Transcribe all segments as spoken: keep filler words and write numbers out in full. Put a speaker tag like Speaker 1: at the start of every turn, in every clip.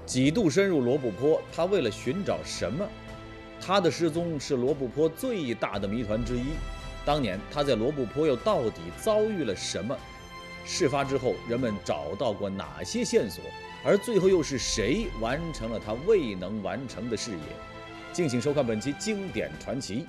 Speaker 1: 几度深入罗布泊，他为了寻找什么？他的失踪是罗布泊最大的谜团之一。当年他在罗布泊又到底遭遇了什么？事发之后，人们找到过哪些线索？而最后又是谁完成了他未能完成的事业？敬请收看本期经典传奇。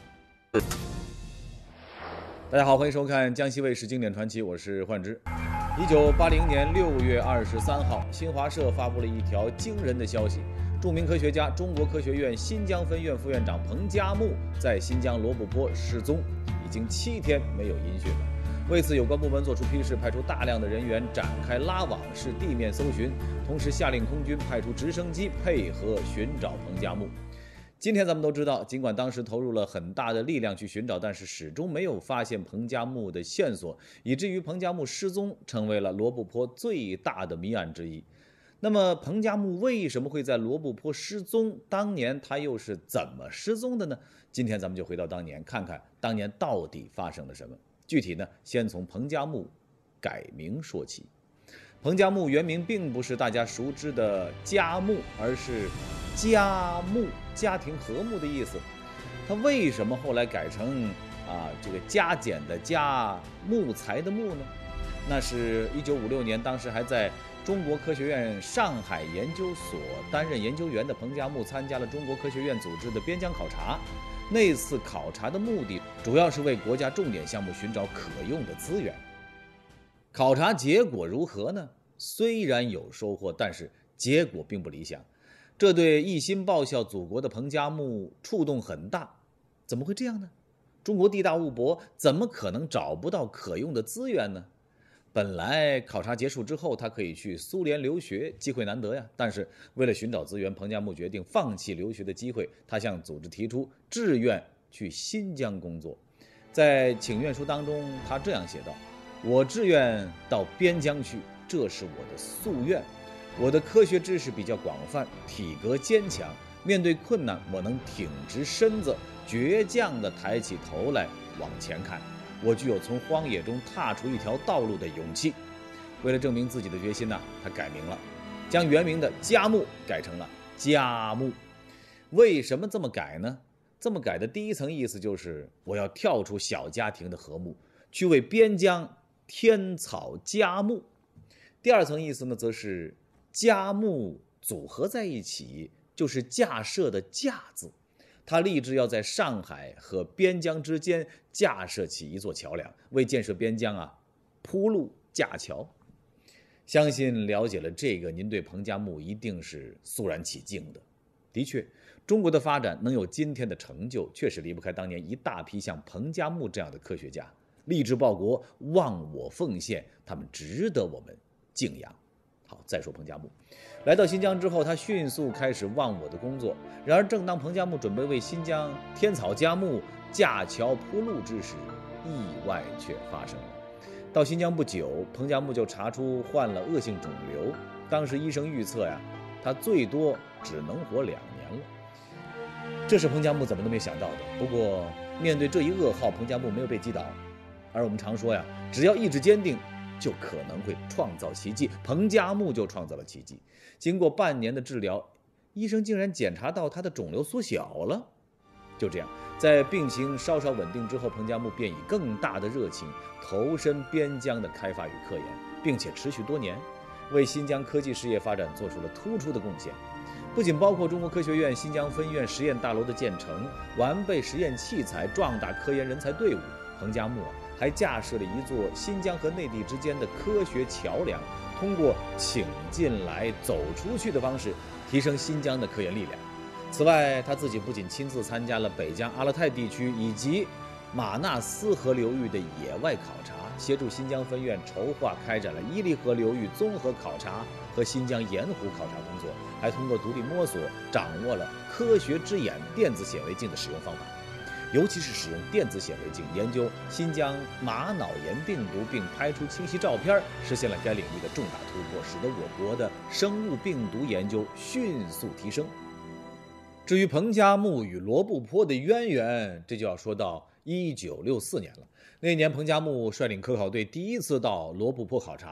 Speaker 1: 大家好，欢迎收看江西卫视经典传奇，我是焕之。一九八零年六月二十三号，新华社发布了一条惊人的消息：著名科学家、中国科学院新疆分院副院长彭加木在新疆罗布泊失踪，已经七天没有音讯了。为此，有关部门作出批示，派出大量的人员展开拉网式地面搜寻，同时下令空军派出直升机配合寻找彭加木。今天咱们都知道，尽管当时投入了很大的力量去寻找，但是始终没有发现彭加木的线索，以至于彭加木失踪成为了罗布泊最大的谜案之一。那么彭加木为什么会在罗布泊失踪？当年他又是怎么失踪的呢？今天咱们就回到当年，看看当年到底发生了什么。具体呢，先从彭加木改名说起。彭加木原名并不是大家熟知的加木，而是家木，家庭和睦的意思。他为什么后来改成啊这个加减的加，木材的木呢？那是一九五六年，当时还在中国科学院上海研究所担任研究员的彭加木参加了中国科学院组织的边疆考察。那次考察的目的主要是为国家重点项目寻找可用的资源。考察结果如何呢？虽然有收获，但是结果并不理想。这对一心报效祖国的彭加木触动很大。怎么会这样呢？中国地大物博，怎么可能找不到可用的资源呢？本来考察结束之后，他可以去苏联留学，机会难得呀。但是为了寻找资源，彭加木决定放弃留学的机会。他向组织提出志愿去新疆工作。在请愿书当中，他这样写道：我志愿到边疆去，这是我的夙愿。我的科学知识比较广泛，体格坚强，面对困难，我能挺直身子，倔强地抬起头来往前看。我具有从荒野中踏出一条道路的勇气。为了证明自己的决心呢，他改名了，将原名的加木改成了加木。为什么这么改呢？这么改的第一层意思就是我要跳出小家庭的和睦，去为边疆添草加木。第二层意思呢，则是加木组合在一起，就是架设的架字。他立志要在上海和边疆之间架设起一座桥梁，为建设边疆啊铺路架桥。相信了解了这个，您对彭加木一定是肃然起敬的。的确，中国的发展能有今天的成就，确实离不开当年一大批像彭加木这样的科学家，立志报国，忘我奉献，他们值得我们敬仰。好，再说彭加木来到新疆之后，他迅速开始忘我的工作。然而正当彭加木准备为新疆添草加木、架桥铺路之时，意外却发生了。到新疆不久，彭加木就查出患了恶性肿瘤。当时医生预测呀，他最多只能活两年了。这是彭加木怎么都没想到的。不过面对这一噩耗，彭加木没有被击倒。而我们常说呀，只要意志坚定，就可能会创造奇迹。彭加木就创造了奇迹。经过半年的治疗，医生竟然检查到他的肿瘤缩小了。就这样，在病情稍稍稳定之后，彭加木便以更大的热情投身边疆的开发与科研，并且持续多年，为新疆科技事业发展做出了突出的贡献。不仅包括中国科学院新疆分院实验大楼的建成、完备实验器材、壮大科研人才队伍，彭加木啊还架设了一座新疆和内地之间的科学桥梁，通过请进来走出去的方式提升新疆的科研力量。此外，他自己不仅亲自参加了北疆阿勒泰地区以及马纳斯河流域的野外考察，协助新疆分院筹划开展了伊犁河流域综合考察和新疆盐湖考察工作，还通过独立摸索掌握了科学之眼电子显微镜的使用方法，尤其是使用电子显微镜研究新疆玛瑙岩病毒并拍出清晰照片，实现了该领域的重大突破，使得我国的生物病毒研究迅速提升。至于彭加木与罗布泊的渊源，这就要说到一九六四年了。那年彭加木率领科考队第一次到罗布泊考察，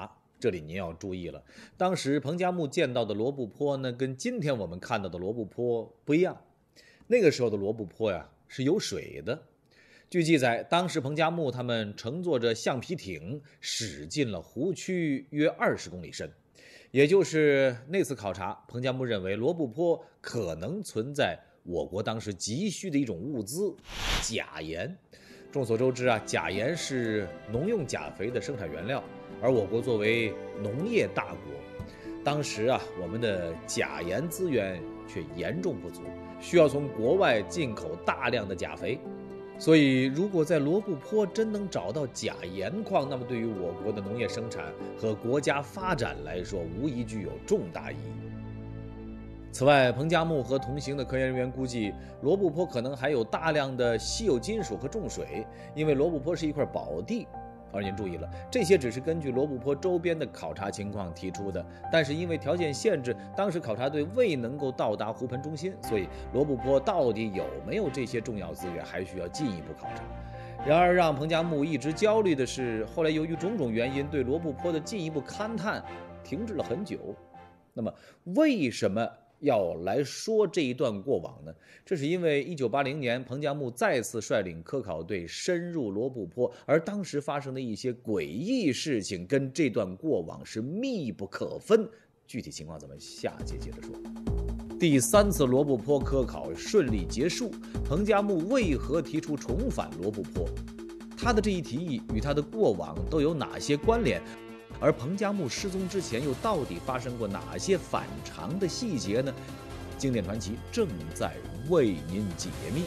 Speaker 1: 这里您要注意了，当时彭加木见到的罗布泊呢，跟今天我们看到的罗布泊不一样。那个时候的罗布泊呀是有水的。据记载，当时彭加木他们乘坐着橡皮艇驶进了湖区约二十公里深。也就是那次考察，彭加木认为罗布泊可能存在我国当时急需的一种物资——钾盐。众所周知啊，钾盐是农用钾肥的生产原料，而我国作为农业大国，当时啊，我们的钾盐资源却严重不足，需要从国外进口大量的钾肥。所以，如果在罗布泊真能找到钾盐矿，那么对于我国的农业生产和国家发展来说，无疑具有重大意义。此外，彭加木和同行的科研人员估计，罗布泊可能还有大量的稀有金属和重水，因为罗布泊是一块宝地。而您注意了，这些只是根据罗布泊周边的考察情况提出的，但是因为条件限制，当时考察队未能够到达湖盆中心，所以罗布泊到底有没有这些重要资源，还需要进一步考察。然而，让彭加木一直焦虑的是，后来由于种种原因，对罗布泊的进一步勘探停滞了很久。那么，为什么要来说这一段过往呢？这是因为一九八零年彭加木再次率领科考队深入罗布泊，而当时发生的一些诡异事情跟这段过往是密不可分。具体情况咱们下节接着说。第三次罗布泊科考顺利结束，彭加木为何提出重返罗布泊？他的这一提议与他的过往都有哪些关联？而彭加木失踪之前又到底发生过哪些反常的细节呢？经典传奇正在为您解密。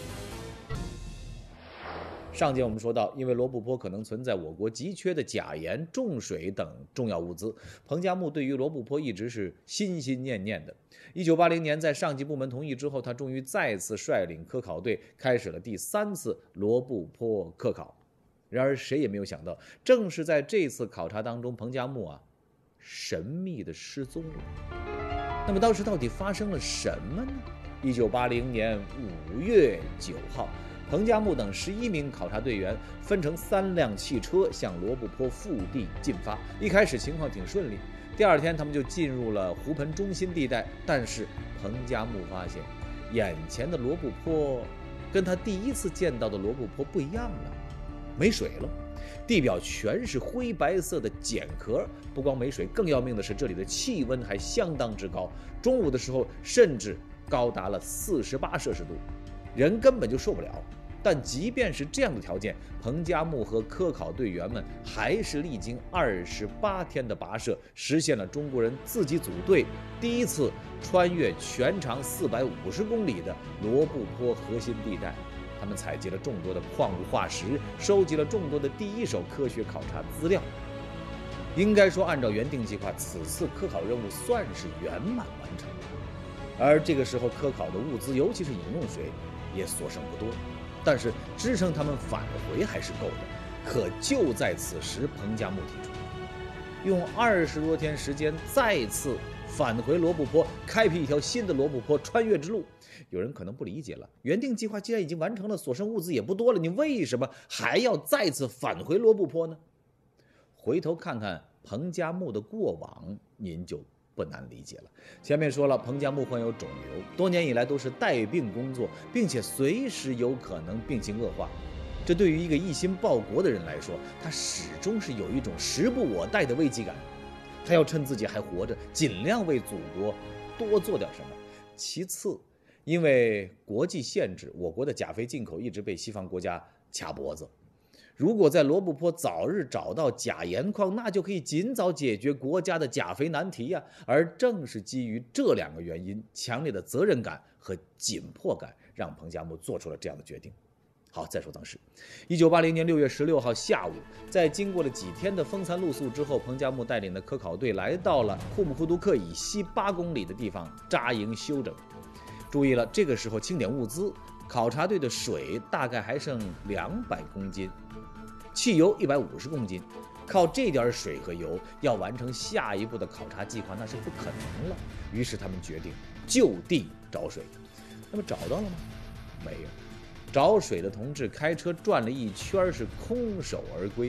Speaker 1: 上节我们说到，因为罗布泊可能存在我国急缺的钾盐、重水等重要物资，彭加木对于罗布泊一直是心心念念的。一九八零年，在上级部门同意之后，他终于再次率领科考队开始了第三次罗布泊科考。然而，谁也没有想到，正是在这次考察当中，彭加木啊，神秘的失踪了。那么，当时到底发生了什么呢？一九八零年五月九号，彭加木等十一名考察队员分成三辆汽车向罗布泊腹地进发。一开始情况挺顺利，第二天他们就进入了湖盆中心地带。但是，彭加木发现，眼前的罗布泊跟他第一次见到的罗布泊不一样了。没水了，地表全是灰白色的碱壳。不光没水，更要命的是，这里的气温还相当之高，中午的时候甚至高达了四十八摄氏度，人根本就受不了。但即便是这样的条件，彭加木和科考队员们还是历经二十八天的跋涉，实现了中国人自己组队第一次穿越全长四百五十公里的罗布泊核心地带。他们采集了众多的矿物化石，收集了众多的第一手科学考察资料。应该说，按照原定计划，此次科考任务算是圆满完成了。而这个时候，科考的物资，尤其是饮用水，也所剩不多。但是支撑他们返回还是够的。可就在此时，彭加木提出，用二十多天时间再次返回罗布泊，开辟一条新的罗布泊穿越之路。有人可能不理解了，原定计划既然已经完成了，所剩物资也不多了，你为什么还要再次返回罗布泊呢？回头看看彭加木的过往，您就不难理解了。前面说了，彭加木患有肿瘤，多年以来都是带病工作，并且随时有可能病情恶化。这对于一个一心报国的人来说，他始终是有一种时不我待的危机感。他要趁自己还活着，尽量为祖国多做点什么。其次，因为国际限制，我国的钾肥进口一直被西方国家卡脖子。如果在罗布泊早日找到钾盐矿，那就可以尽早解决国家的钾肥难题呀。而正是基于这两个原因，强烈的责任感和紧迫感，让彭加木做出了这样的决定。好，再说当时，一九八零年六月十六号下午，在经过了几天的风餐露宿之后，彭加木带领的科考队来到了库木库杜克以西八公里的地方扎营休整。注意了，这个时候清点物资，考察队的水大概还剩两百公斤，汽油一百五十公斤。靠这点水和油要完成下一步的考察计划，那是不可能了。于是他们决定就地找水。那么找到了吗？没有。找水的同志开车转了一圈，是空手而归。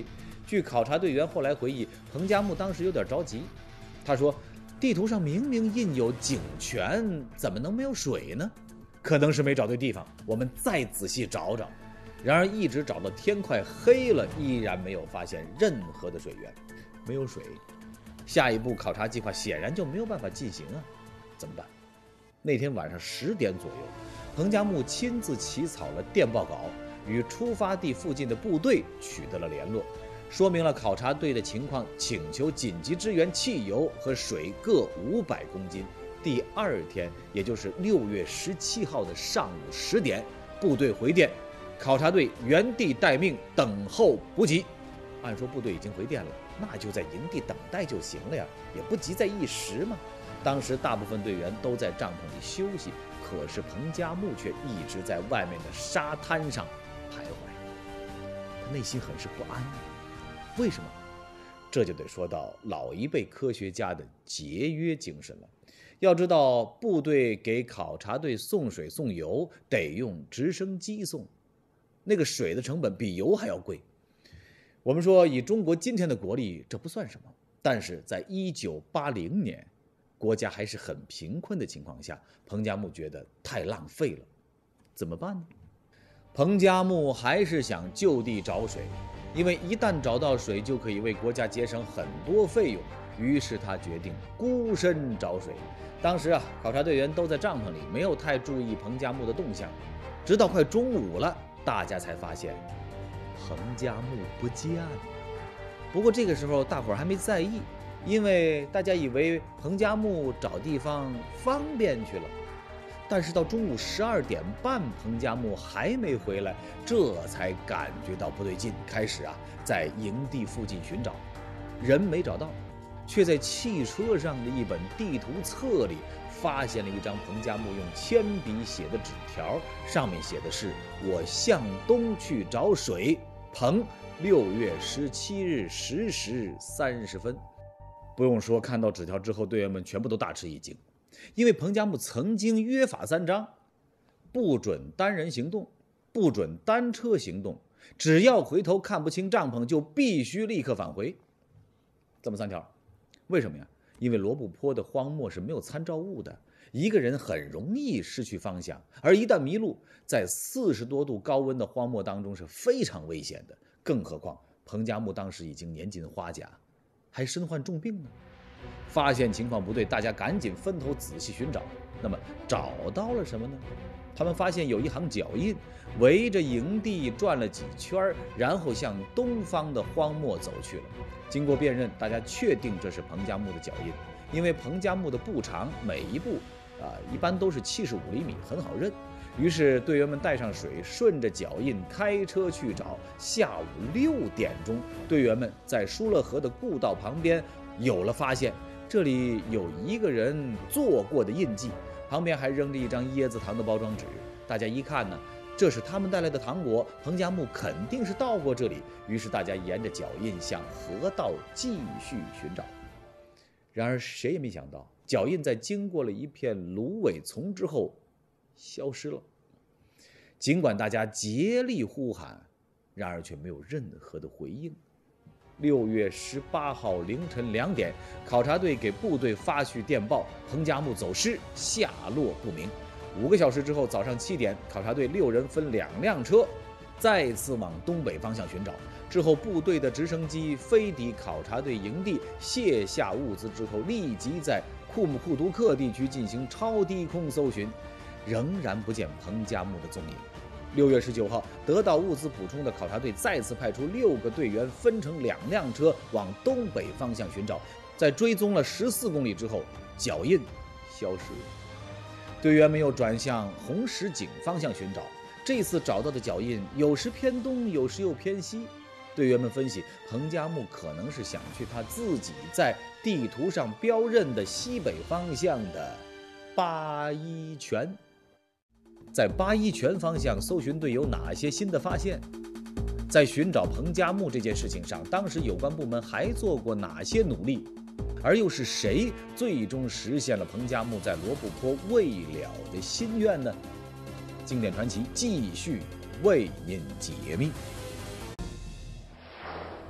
Speaker 1: 据考察队员后来回忆，彭加木当时有点着急，他说：“地图上明明印有井泉，怎么能没有水呢？可能是没找对地方，我们再仔细找找。”然而一直找到天快黑了，依然没有发现任何的水源，没有水，下一步考察计划显然就没有办法进行啊！怎么办？那天晚上十点左右，彭加木亲自起草了电报稿，与出发地附近的部队取得了联络，说明了考察队的情况，请求紧急支援汽油和水各五百公斤。第二天，也就是六月十七号的上午十点，部队回电，考察队原地待命，等候补给。按说部队已经回电了，那就在营地等待就行了呀，也不急在一时嘛。当时大部分队员都在帐篷里休息，可是彭加木却一直在外面的沙滩上徘徊，他内心很是不安。为什么？这就得说到老一辈科学家的节约精神了。要知道，部队给考察队送水送油得用直升机送，那个水的成本比油还要贵。我们说以中国今天的国力，这不算什么，但是在一九八零年，国家还是很贫困的情况下，彭加木觉得太浪费了，怎么办呢？彭加木还是想就地找水，因为一旦找到水，就可以为国家节省很多费用。于是他决定孤身找水。当时啊，考察队员都在帐篷里，没有太注意彭加木的动向。直到快中午了，大家才发现彭加木不见了。不过这个时候大伙儿还没在意，因为大家以为彭加木找地方方便去了。但是到中午十二点半，彭加木还没回来，这才感觉到不对劲，开始啊在营地附近寻找，人没找到，却在汽车上的一本地图册里发现了一张彭加木用铅笔写的纸条，上面写的是：“我向东去找水，彭，六月十七日十时三十分。”不用说，看到纸条之后，队员们全部都大吃一惊，因为彭加木曾经约法三章：不准单人行动，不准单车行动，只要回头看不清帐篷，就必须立刻返回。这么三条。为什么呀？因为罗布泊的荒漠是没有参照物的，一个人很容易失去方向，而一旦迷路，在四十多度高温的荒漠当中是非常危险的。更何况彭加木当时已经年近花甲，还身患重病呢。发现情况不对，大家赶紧分头仔细寻找。那么找到了什么呢？他们发现有一行脚印，围着营地转了几圈，然后向东方的荒漠走去了。经过辨认，大家确定这是彭加木的脚印，因为彭加木的步长每一步啊、呃、一般都是七十五厘米，很好认。于是队员们带上水，顺着脚印开车去找。下午六点钟，队员们在舒勒河的故道旁边有了发现，这里有一个人坐过的印记，旁边还扔着一张椰子糖的包装纸。大家一看呢，这是他们带来的糖果，彭加木肯定是到过这里。于是大家沿着脚印向河道继续寻找。然而谁也没想到，脚印在经过了一片芦苇丛之后消失了。尽管大家竭力呼喊，然而却没有任何的回应。六月十八号凌晨两点，考察队给部队发去电报，彭加木走失，下落不明。五个小时之后，早上七点，考察队六人分两辆车，再次往东北方向寻找。之后，部队的直升机飞抵考察队营地，卸下物资之后，立即在库木库图克地区进行超低空搜寻，仍然不见彭加木的踪影。六月十九号，得到物资补充的考察队再次派出六个队员，分成两辆车往东北方向寻找。在追踪了十四公里之后，脚印消失了。队员们又转向红石井方向寻找，这次找到的脚印有时偏东，有时又偏西。队员们分析，彭加木可能是想去他自己在地图上标认的西北方向的八一泉。在八一泉方向搜寻队有哪些新的发现？在寻找彭加木这件事情上，当时有关部门还做过哪些努力？而又是谁最终实现了彭加木在罗布泊未了的心愿呢？经典传奇继续为您解密。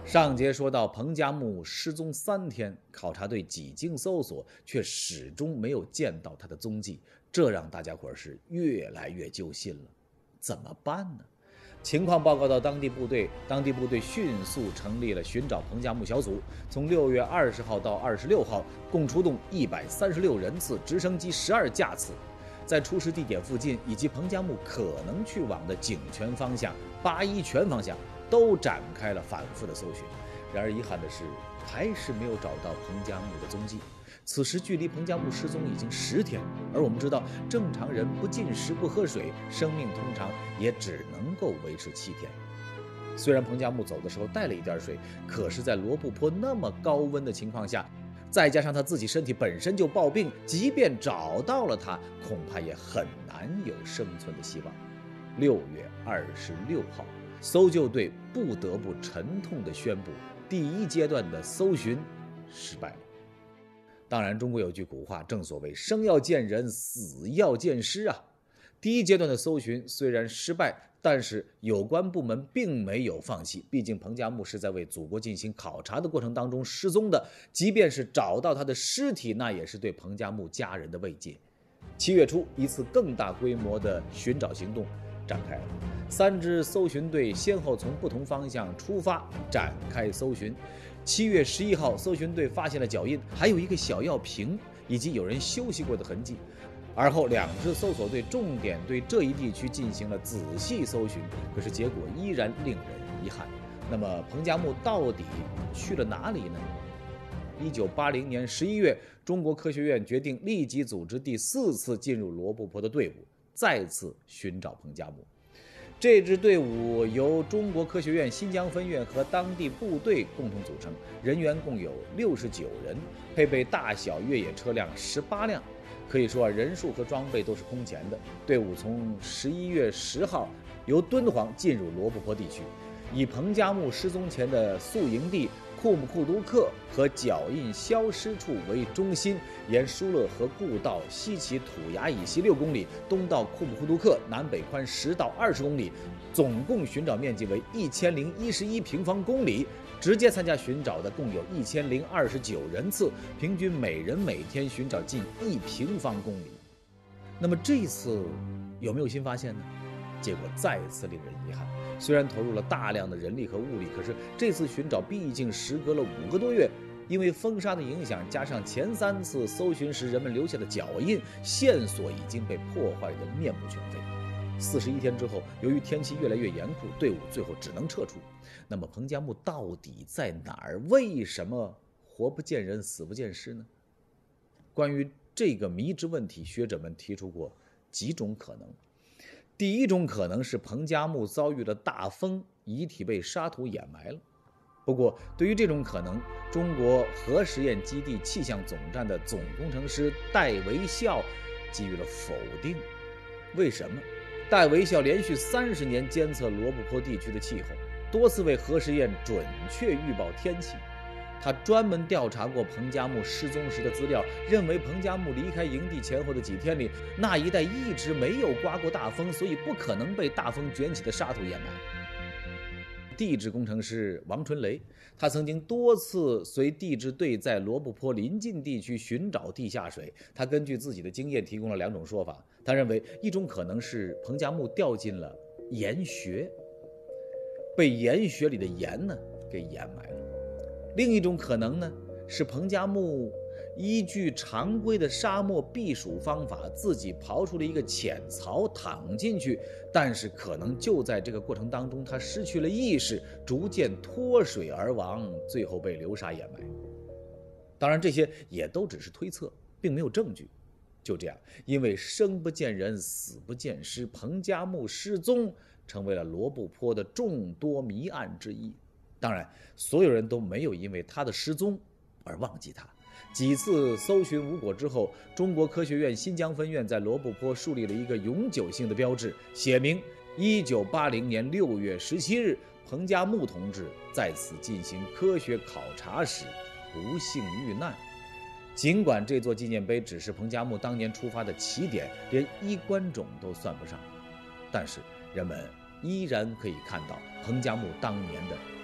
Speaker 1: 上节说到，彭加木失踪三天，考察队几经搜索，却始终没有见到他的踪迹，这让大家伙是越来越揪心了。怎么办呢？情况报告到当地部队，当地部队迅速成立了寻找彭加木小组，从六月二十号到二十六号，共出动一百三十六人次，直升机十二架次，在出事地点附近以及彭加木可能去往的井泉方向、八一泉方向都展开了反复的搜寻。然而遗憾的是，还是没有找到彭加木的踪迹。此时距离彭加木失踪已经十天，而我们知道，正常人不进食不喝水，生命通常也只能够维持七天。虽然彭加木走的时候带了一点水，可是在罗布泊那么高温的情况下，再加上他自己身体本身就抱病，即便找到了他，恐怕也很难有生存的希望。六月二十六号，搜救队不得不沉痛地宣布，第一阶段的搜寻失败了。当然，中国有句古话，正所谓生要见人，死要见尸啊。第一阶段的搜寻虽然失败，但是有关部门并没有放弃，毕竟彭加木是在为祖国进行考察的过程当中失踪的，即便是找到他的尸体，那也是对彭加木家人的慰藉。七月初，一次更大规模的寻找行动展开了，三支搜寻队先后从不同方向出发，展开搜寻。七月十一号，搜寻队发现了脚印，还有一个小药瓶，以及有人休息过的痕迹。而后，两支搜索队重点对这一地区进行了仔细搜寻，可是结果依然令人遗憾。那么，彭加木到底去了哪里呢？一九八零年十一月，中国科学院决定立即组织第四次进入罗布泊的队伍，再次寻找彭加木。这支队伍由中国科学院新疆分院和当地部队共同组成，人员共有六十九人，配备大小越野车辆十八辆，可以说啊，人数和装备都是空前的。队伍从十一月十号由敦煌进入罗布泊地区，以彭加木失踪前的宿营地库木库都克和脚印消失处为中心，沿疏勒河故道西起土崖以西六公里，东到库木库都克，南北宽十到二十公里，总共寻找面积为一千零一十一平方公里。直接参加寻找的共有一千零二十九人次，平均每人每天寻找近一平方公里。那么这次有没有新发现呢？结果再次令人遗憾。虽然投入了大量的人力和物力，可是这次寻找毕竟时隔了五个多月，因为风沙的影响，加上前三次搜寻时人们留下的脚印，线索已经被破坏得面目全非。四十一天之后，由于天气越来越严酷，队伍最后只能撤出。那么彭加木到底在哪儿？为什么活不见人，死不见尸呢？关于这个迷之问题，学者们提出过几种可能。第一种可能是彭加木遭遇了大风，遗体被沙土掩埋了。不过，对于这种可能，中国核实验基地气象总站的总工程师戴维孝给予了否定。为什么？戴维孝连续三十年监测罗布泊地区的气候，多次为核实验准确预报天气。他专门调查过彭加木失踪时的资料，认为彭加木离开营地前后的几天里，那一带一直没有刮过大风，所以不可能被大风卷起的沙土掩埋。地质工程师王春雷，他曾经多次随地质队在罗布泊临近地区寻找地下水。他根据自己的经验提供了两种说法。他认为一种可能是彭加木掉进了岩穴，被岩穴里的盐呢给掩埋了。另一种可能呢，是彭加木依据常规的沙漠避暑方法，自己刨出了一个浅槽躺进去，但是可能就在这个过程当中，他失去了意识，逐渐脱水而亡，最后被流沙掩埋。当然，这些也都只是推测，并没有证据。就这样，因为生不见人，死不见尸，彭加木失踪成为了罗布泊的众多谜案之一。当然，所有人都没有因为他的失踪而忘记他。几次搜寻无果之后，中国科学院新疆分院在罗布泊树立了一个永久性的标志，写明一九八零年六月十七日，彭加木同志在此进行科学考察时不幸遇难。尽管这座纪念碑只是彭加木当年出发的起点，连衣冠冢都算不上，但是人们依然可以看到彭加木当年的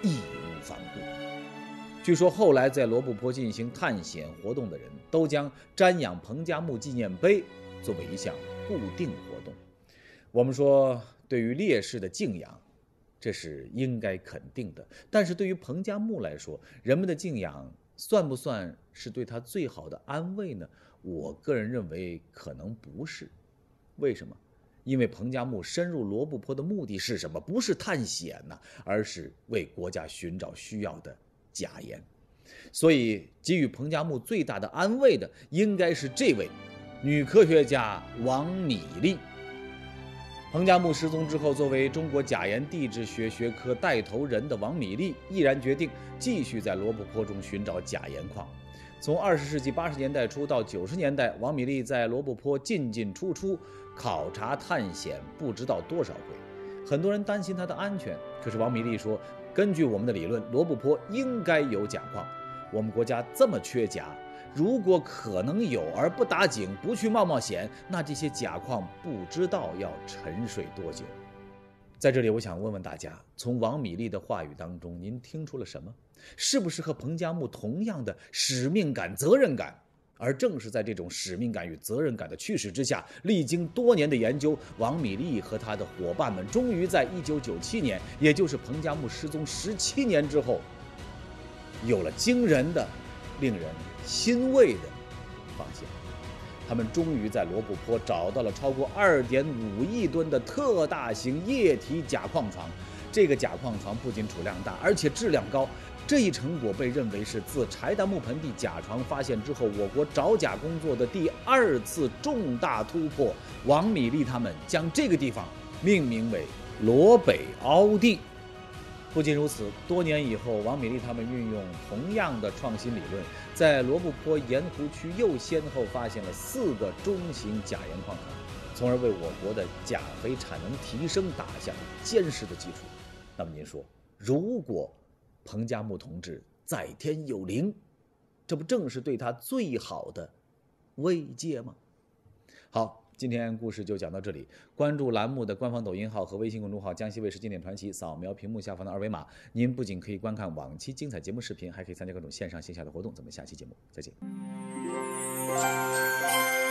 Speaker 1: 义无反顾。据说后来在罗布泊进行探险活动的人都将瞻仰彭加木纪念碑作为一项固定活动。我们说对于烈士的敬仰，这是应该肯定的，但是对于彭加木来说，人们的敬仰算不算是对他最好的安慰呢？我个人认为可能不是。为什么？因为彭加木深入罗布泊的目的是什么？不是探险呢，而是为国家寻找需要的钾盐。所以给予彭加木最大的安慰的应该是这位女科学家王米莉。彭加木失踪之后，作为中国钾盐地质学学科带头人的王米莉毅然决定继续在罗布泊中寻找钾盐矿。从二十世纪八十年代初到九十年代，王米莉在罗布泊进进出出，考察探险不知道多少回。很多人担心她的安全，可是王米莉说，根据我们的理论，罗布泊应该有钾矿，我们国家这么缺钾，如果可能有而不打井，不去冒冒险，那这些钾矿不知道要沉睡多久。在这里我想问问大家，从王米莉的话语当中您听出了什么？是不是和彭加木同样的使命感、责任感？而正是在这种使命感与责任感的驱使之下，历经多年的研究，王米莉和他的伙伴们终于在一九九七年，也就是彭加木失踪十七年之后，有了惊人的、令人欣慰的发现。他们终于在罗布泊找到了超过 二点五亿吨的特大型液体钾矿床。这个钾矿床不仅储量大，而且质量高。这一成果被认为是自柴达木盆地钾床发现之后，我国找钾工作的第二次重大突破。王米莉他们将这个地方命名为罗北凹地。不仅如此，多年以后，王米莉他们运用同样的创新理论，在罗布泊盐湖区又先后发现了四个中型钾盐矿床，从而为我国的钾肥产能提升打下了坚实的基础。那么您说，如果彭加木同志在天有灵，这不正是对他最好的慰藉吗？好，今天故事就讲到这里。关注栏目的官方抖音号和微信公众号江西卫视经典传奇，扫描屏幕下方的二维码，您不仅可以观看往期精彩节目视频，还可以参加各种线上线下的活动。咱们下期节目再见。